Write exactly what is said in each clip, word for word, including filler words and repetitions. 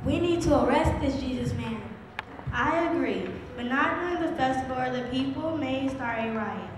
We need to arrest this Jesus man. I agree, but not during the festival or the people may start a riot.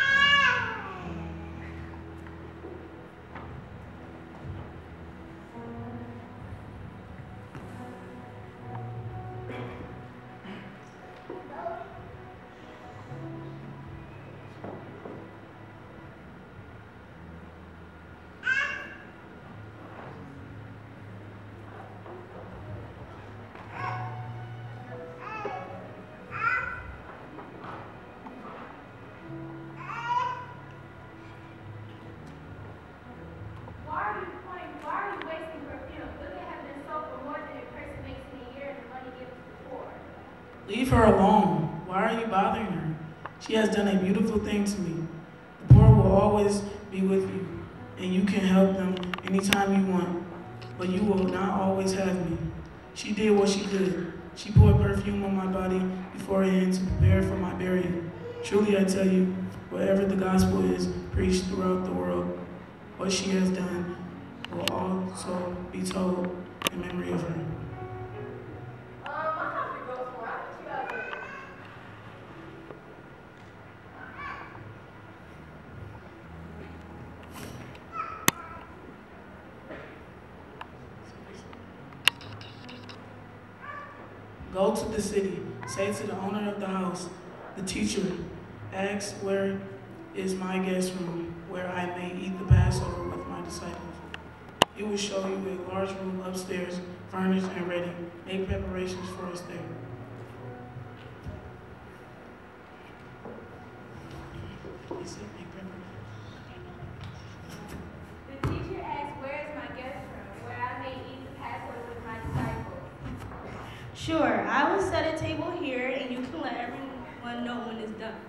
Leave her alone. Why are you bothering her? She has done a beautiful thing to me. The poor will always be with you, and you can help them anytime you want, but you will not always have me. She did what she could. She poured perfume on my body beforehand to prepare for my burial. Truly I tell you, wherever the gospel is preached throughout the world, what she has done will also be told in memory of her. Go to the city, say to the owner of the house, the teacher, ask where is my guest room, where I may eat the Passover with my disciples. He will show you a large room upstairs, furnished and ready. Make preparations for us there. He said, make preparations. The teacher asked, where is my guest room, where I may eat the Passover with my disciples? Sure, I will set a table here and you can let everyone know when it's done.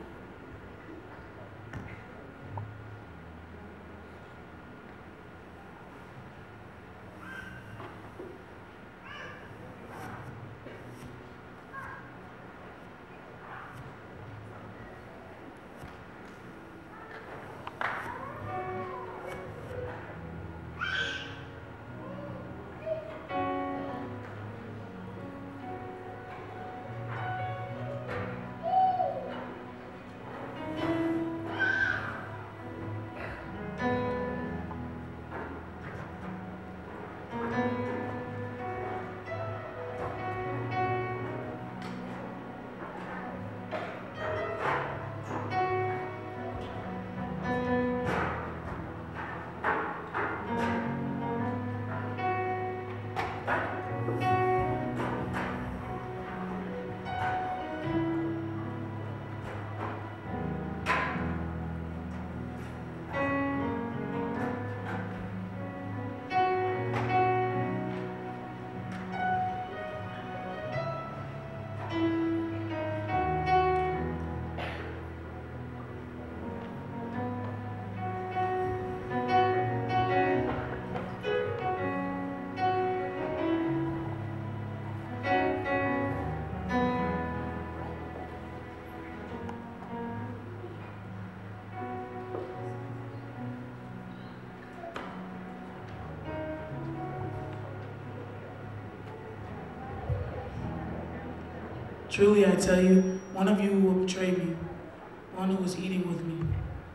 Truly, I tell you, one of you will betray me, one who is eating with me.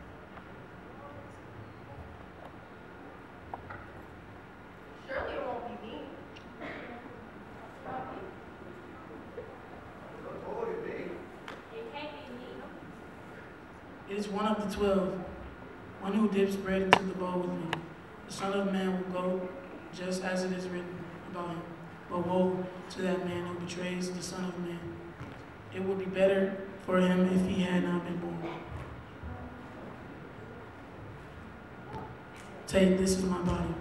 Surely it won't be me. It can't be me. It is one of the twelve, one who dips bread into the bowl with me. The Son of Man will go just as it is written about him. But woe to that man who betrays the Son of Man. It would be better for him if he had not been born. Take, this is my body.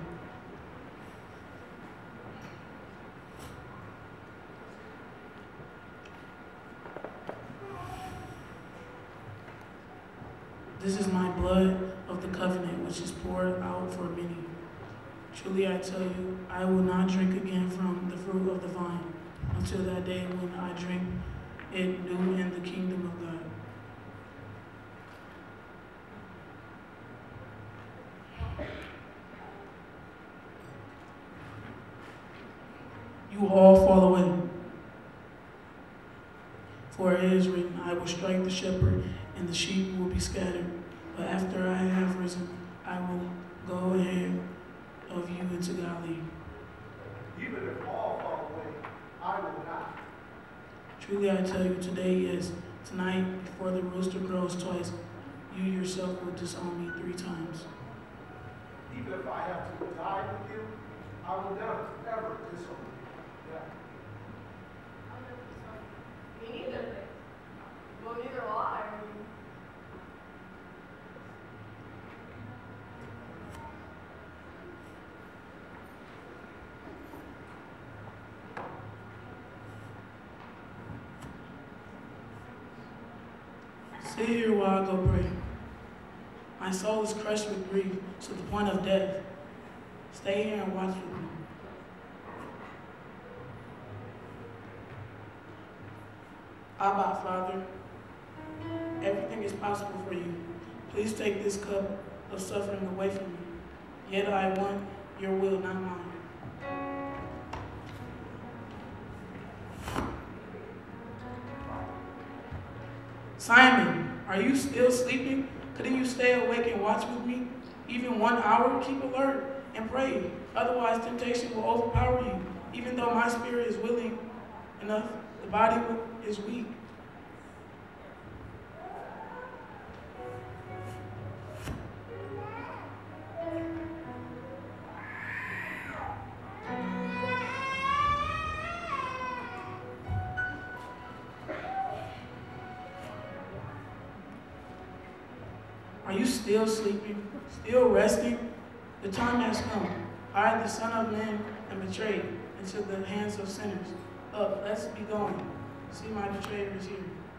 This is my blood of the covenant, which is poured out for many. Truly I tell you, I will not drink again from the fruit of the vine until that day when I drink it new in the kingdom of God. You you will all fall away. For it is written, I will strike the shepherd, and the sheep will be scattered. But after I have risen, I will go ahead of you into Galilee. Even if all fall away, I will not. Truly I tell you, today, yes, tonight, before the rooster crows twice, you yourself will disown me three times. Even if I have to die with you, I will never, ever disown you. Yeah. Me neither. Well, neither will I. Sit here while I go pray. My soul is crushed with grief to the point of death. Stay here and watch with me. Abba, Father, everything is possible for you. Please take this cup of suffering away from me. Yet I want your will, not mine. Simon, are you still sleeping? Couldn't you stay awake and watch with me? Even one hour? Keep alert and pray. Otherwise, temptation will overpower you. Even though my spirit is willing enough, the body is weak. Are you still sleeping? Still resting? The time has come. I, the Son of Man, am betrayed into the hands of sinners. Up, let's be going. See, my betrayer is here.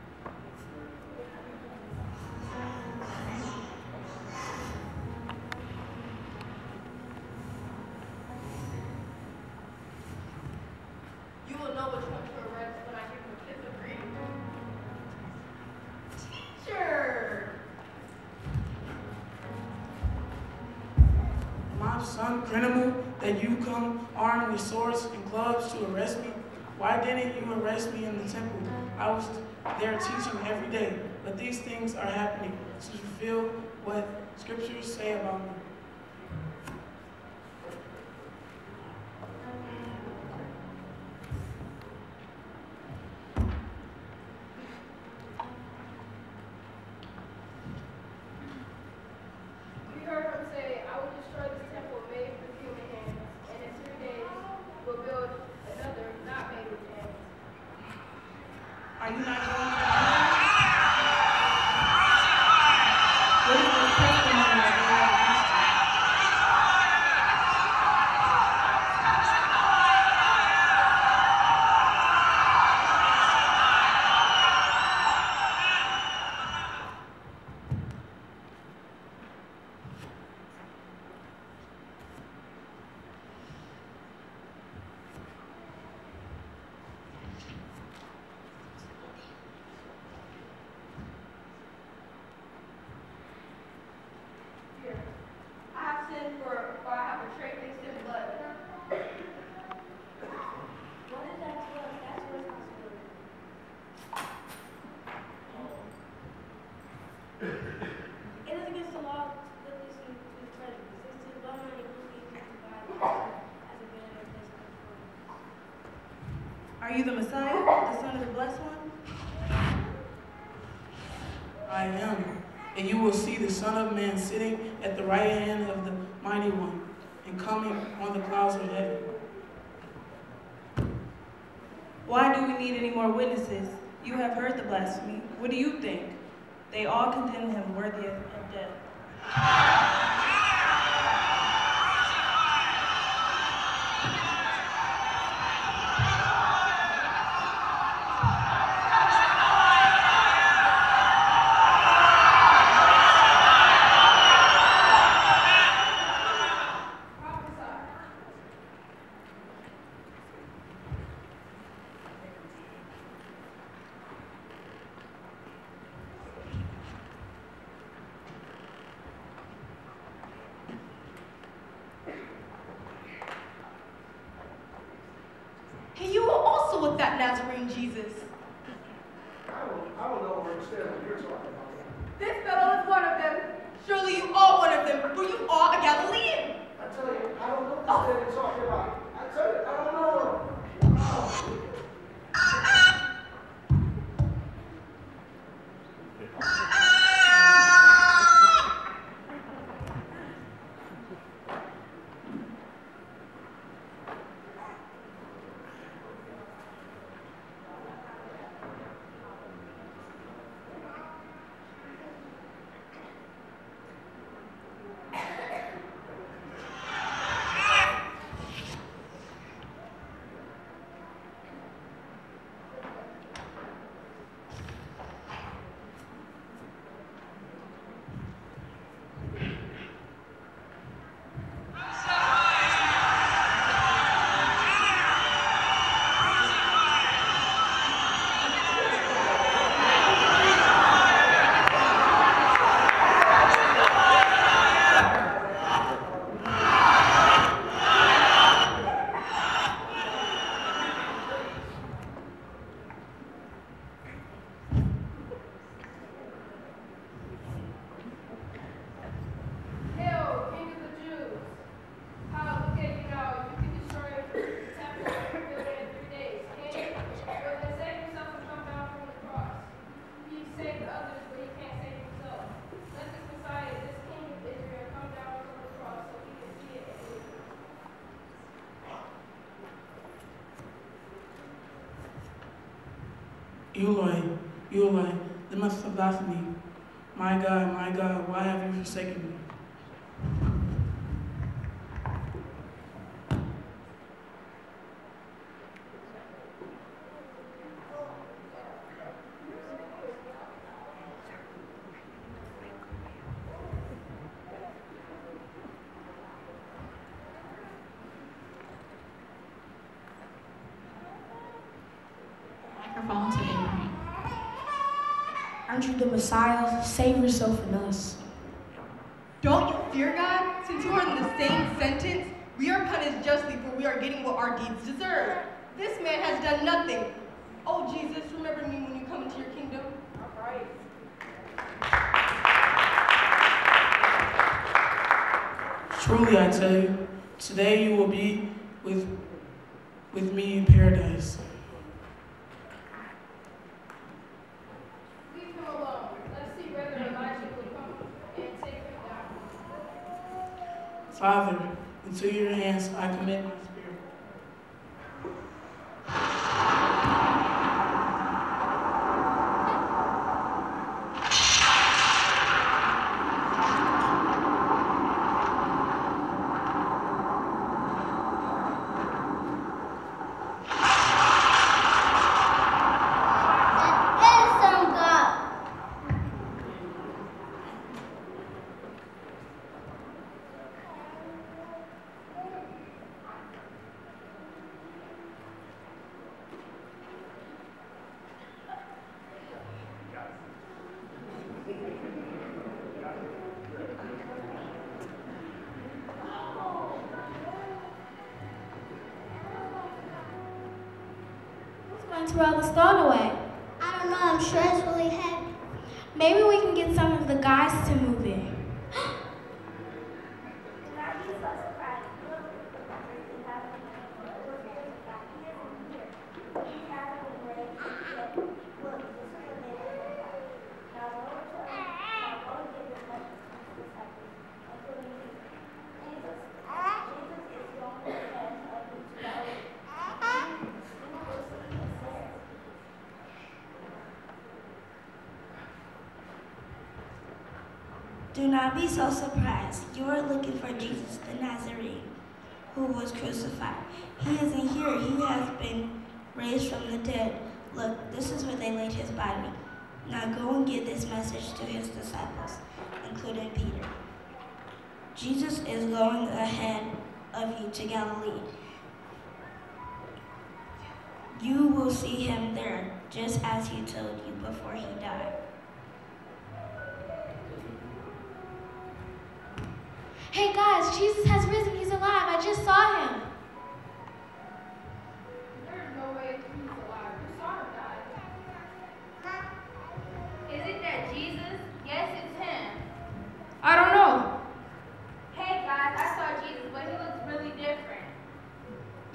You will know which one to arrest when I give him a kiss of greeting. Teacher! My son, criminal, that you come armed with swords and clubs to arrest me? Why didn't you arrest me in the temple? I was there teaching every day, but these things are happening to fulfill what scriptures say about me. We heard him say, I will destroy this temple made with human hands, and in three days will build another not made with hands. Are you not going to What is the testimony that you have against Here, I have sinned for, for I have betrayed innocent blood. What is that to us? That's your responsibility. It is against the law to put this in his presence. Since his blood money will be provided as a better replacement for us. Are you the Messiah, the Son of the Blessed One? I am, and you will see the Son of Man sitting at the right hand of the Mighty One and coming on the clouds of heaven. Why do we need any more witnesses? You have heard the blasphemy. What do you think? They all condemn him worthy of of death. that Nazarene Jesus. I don't, I don't know where you stand when you're talking about that. This fellow is one of them. Surely you are one of them, for you are a Galilean. I tell you, I don't know what this man is talking about. I tell you, I don't know him. Wow. Eloi, Eloi, lema sabachthani. My God, my God, why have you forsaken me? Microphone to Abraham. Aren't you the Messiah? Save yourself and us. Don't you fear God? Since you are in the same sentence, we are punished justly, for we are getting what our deeds deserve. This man has done nothing. Oh, Jesus, remember me when you come into your kingdom. All right. Truly, I tell you, today you will be with, with me in paradise. Leave him alone. Let's see whether Elijah will come and take him down. Father, into your hands I commit my spirit. Throw the stone away. I don't know, I'm sure it's really heavy. Maybe we can get some of the guys to move it. Do not be so surprised. You are looking for Jesus the Nazarene, who was crucified. He isn't here. He has been raised from the dead. Look, this is where they laid his body. Now go and give this message to his disciples, including Peter. Jesus is going ahead of you to Galilee. You will see him there, just as he told you before he died. Hey guys, Jesus has risen. He's alive. I just saw him. There's no way he's alive.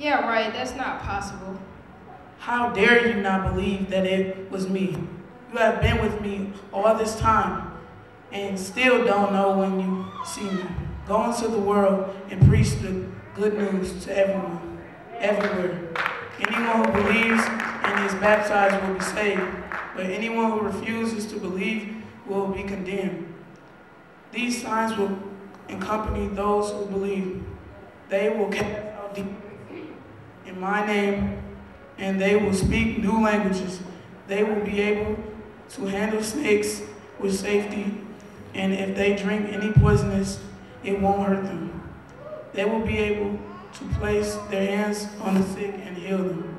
Yeah, right, that's not possible. How dare you not believe that it was me? You have been with me all this time and still don't know when you see me. Go into the world and preach the good news to everyone, everywhere. Anyone who believes and is baptized will be saved, but anyone who refuses to believe will be condemned. These signs will accompany those who believe. They will cast out demons in my name, and they will speak new languages. They will be able to handle snakes with safety, and if they drink any poisonous, it won't hurt them. They will be able to place their hands on the sick and heal them.